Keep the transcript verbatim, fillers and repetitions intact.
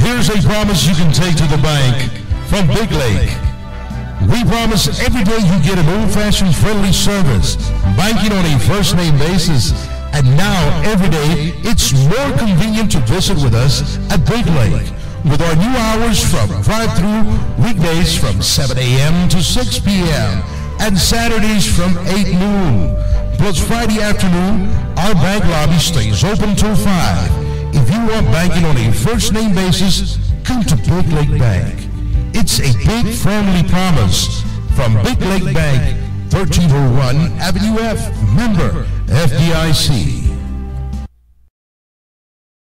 Here's a promise you can take to the bank from Big Lake. We promise every day you get an old-fashioned friendly service, banking on a first-name basis. And now, every day, it's more convenient to visit with us at Big Lake. With our new hours from drive-through, weekdays from seven a m to six p m and Saturdays from eight noon. Plus Friday afternoon, our bank lobby stays open till five. If you want banking on a first-name basis, come to Big Lake Bank. It's a big friendly promise from Big Lake Bank, thirteen oh one Avenue F, member F D I C.